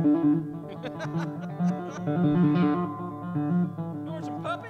Georgia puppy.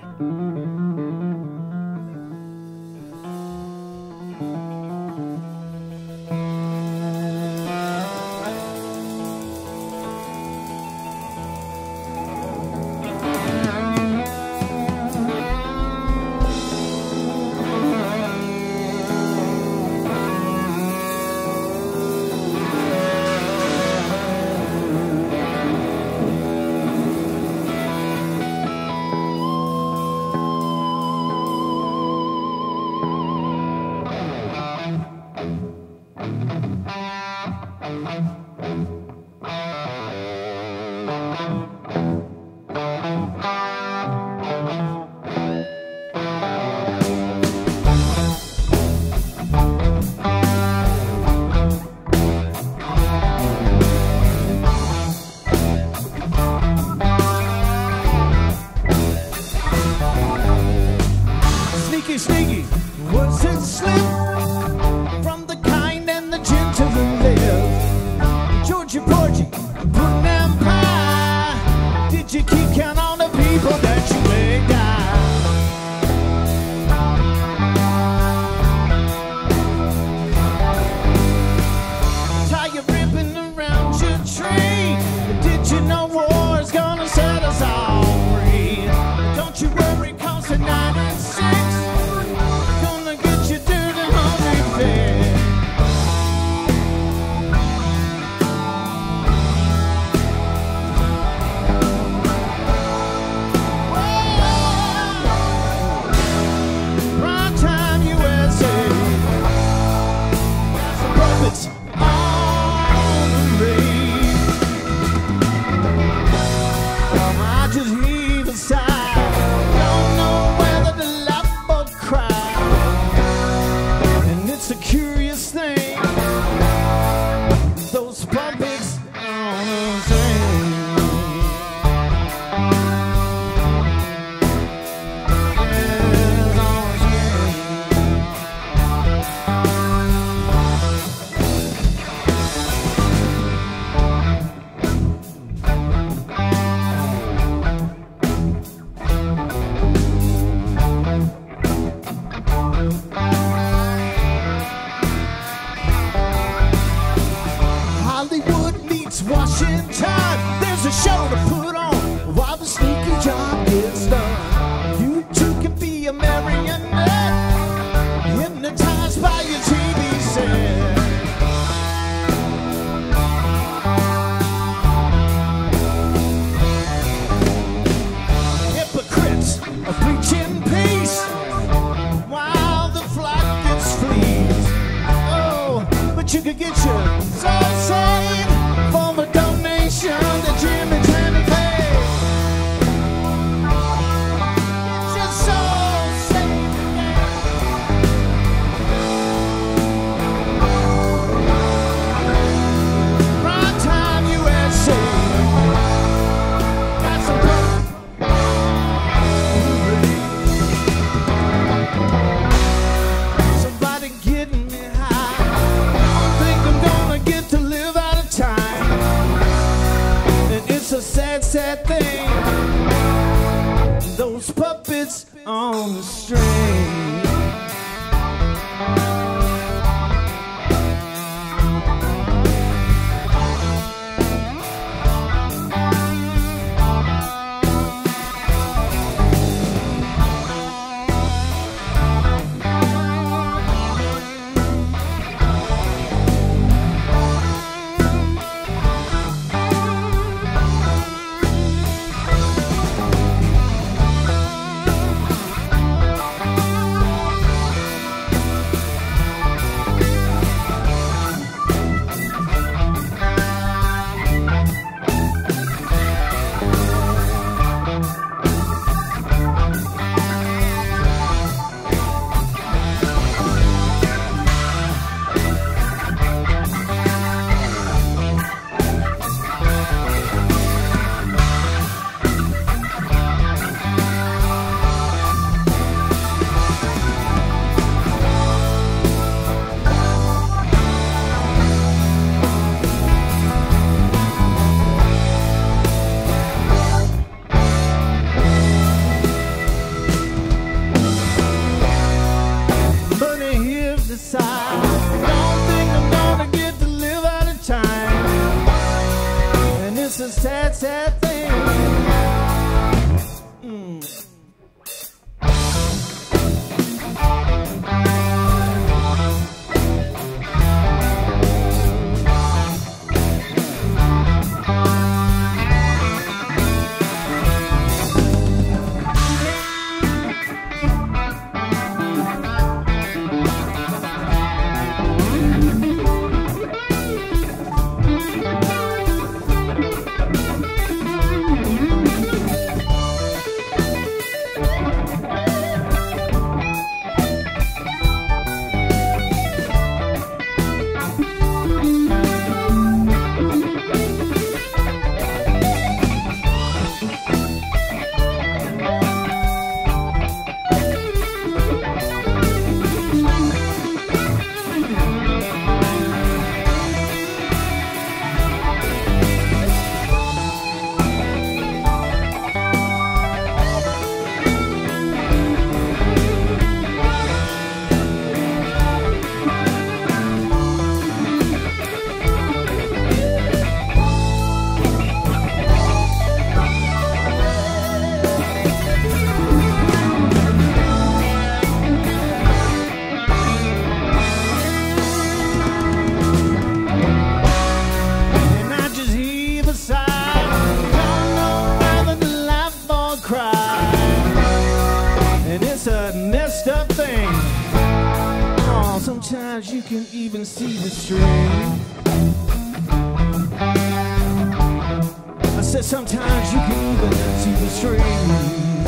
Sneaky, was it slip from the kind and the gentle and live? Georgia Porgy, putting them pie. Did you keep count on the people that you laid down? Tie your ribbon around your tree. Did you know war's gonna set us all free? Don't you worry, 'cause tonight at 6 gonna get you dirty hungry fed. Prime time USA. Got some puppets on the race. I just heave a sigh. Don't know whether to laugh or cry. And it's a curious thing, those puppets on the train. Yes, on the train. Hollywood meets Washington. There's a show to put on while the sneaky job gets done. You too can be a marionette, hypnotized by your TV set. Hypocrites are preaching peace while the flock gets fleas. Oh, but you could get your soul saved for the donation that Jimmy Tammy paid. Get your soul saved today. Prime time USA. Got some somebody getting me high. Don't think I'm gonna get to live out of time. And it's a sad, sad thing, those puppets on the string. sad, sad thing. Sometimes you can even see the string. I said sometimes you can even see the string.